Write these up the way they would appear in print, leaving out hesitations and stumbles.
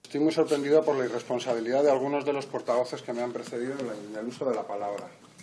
Estoy muy sorprendido por la irresponsabilidad de algunos de los portavoces que me han precedido en el uso de la palabra.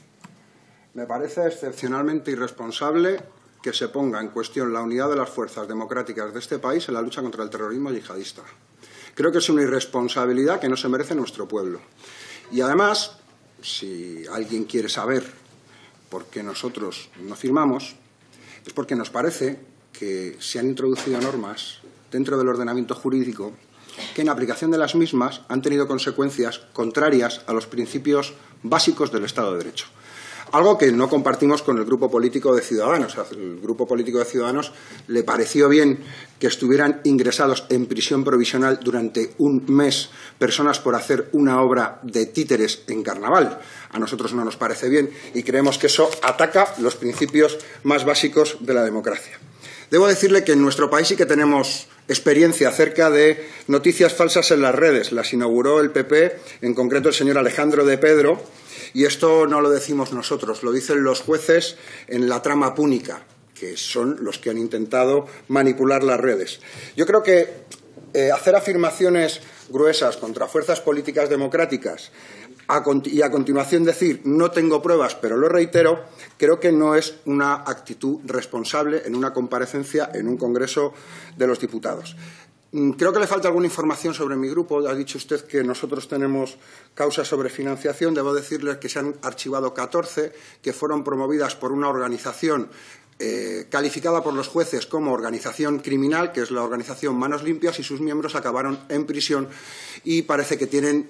Me parece excepcionalmente irresponsable que se ponga en cuestión la unidad de las fuerzas democráticas de este país en la lucha contra el terrorismo yihadista. Creo que es una irresponsabilidad que no se merece nuestro pueblo. Y además, si alguien quiere saber por qué nosotros no firmamos, es porque nos parece que se han introducido normas dentro del ordenamiento jurídico que en aplicación de las mismas han tenido consecuencias contrarias a los principios básicos del Estado de Derecho. Algo que no compartimos con el Grupo Político de Ciudadanos. El Grupo Político de Ciudadanos le pareció bien que estuvieran ingresados en prisión provisional durante un mes personas por hacer una obra de títeres en Carnaval. A nosotros no nos parece bien y creemos que eso ataca los principios más básicos de la democracia. Debo decirle que en nuestro país sí que tenemos experiencia acerca de noticias falsas en las redes. Las inauguró el PP, en concreto el señor Alejandro de Pedro, y esto no lo decimos nosotros, lo dicen los jueces en la trama púnica, que son los que han intentado manipular las redes. Yo creo que hacer afirmaciones gruesas contra fuerzas políticas democráticas y a continuación decir no tengo pruebas pero lo reitero, creo que no es una actitud responsable en una comparecencia en un Congreso de los Diputados. Creo que le falta alguna información sobre mi grupo. Ha dicho usted que nosotros tenemos causas sobre financiación. Debo decirles que se han archivado 14 que fueron promovidas por una organización calificada por los jueces como organización criminal, que es la organización Manos Limpias, y sus miembros acabaron en prisión y parece que tienen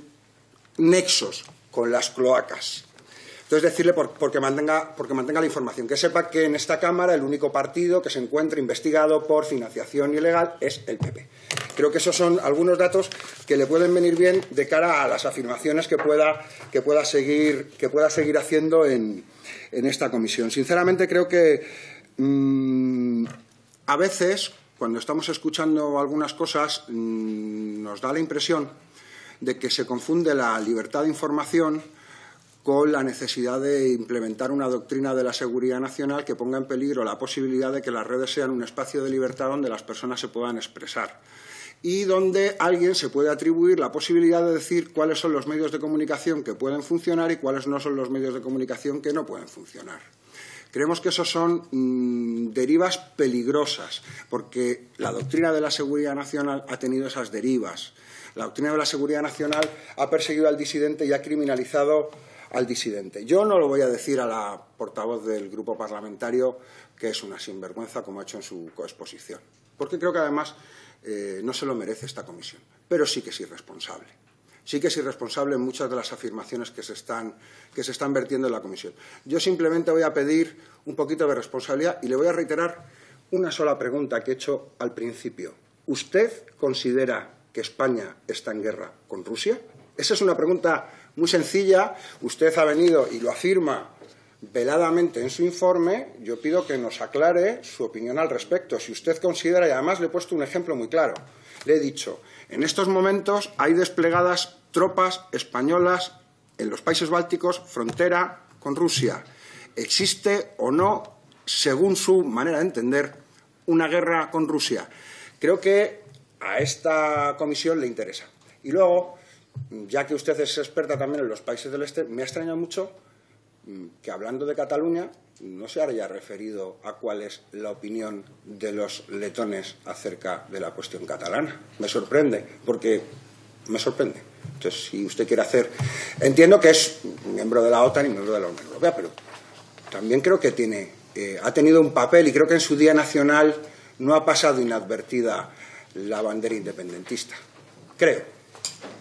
nexos con las cloacas. Entonces, decirle porque mantenga la información, que sepa que en esta Cámara el único partido que se encuentra investigado por financiación ilegal es el PP. Creo que esos son algunos datos que le pueden venir bien de cara a las afirmaciones que pueda seguir haciendo en esta comisión. Sinceramente, creo que a veces, cuando estamos escuchando algunas cosas, nos da la impresión de que se confunde la libertad de información con la necesidad de implementar una doctrina de la seguridad nacional que ponga en peligro la posibilidad de que las redes sean un espacio de libertad donde las personas se puedan expresar y donde alguien se puede atribuir la posibilidad de decir cuáles son los medios de comunicación que pueden funcionar y cuáles no son los medios de comunicación que no pueden funcionar. Creemos que esos son derivas peligrosas, porque la doctrina de la seguridad nacional ha tenido esas derivas. La doctrina de la seguridad nacional ha perseguido al disidente y ha criminalizado al disidente. Yo no lo voy a decir a la portavoz del grupo parlamentario que es una sinvergüenza, como ha hecho en su coexposición, porque creo que además no se lo merece esta comisión, pero sí que es irresponsable. Sí que es irresponsable en muchas de las afirmaciones que se están vertiendo en la comisión. Yo simplemente voy a pedir un poquito de responsabilidad y le voy a reiterar una sola pregunta que he hecho al principio. ¿Usted considera que España está en guerra con Rusia? Esa es una pregunta muy sencilla. Usted ha venido y lo afirma veladamente en su informe. Yo pido que nos aclare su opinión al respecto. Si usted considera, y además le he puesto un ejemplo muy claro, le he dicho, en estos momentos hay desplegadas tropas españolas en los países bálticos, frontera con Rusia. ¿Existe o no, según su manera de entender, una guerra con Rusia? Creo que a esta comisión le interesa. Y luego, ya que usted es experta también en los países del este, me ha extrañado mucho que, hablando de Cataluña, no se haya referido a cuál es la opinión de los letones acerca de la cuestión catalana. Me sorprende, porque me sorprende. Entonces, si usted quiere hacer... Entiendo que es miembro de la OTAN y miembro de la Unión Europea, pero también creo que ha tenido un papel, y creo que en su Día Nacional no ha pasado inadvertida la bandera independentista. Creo.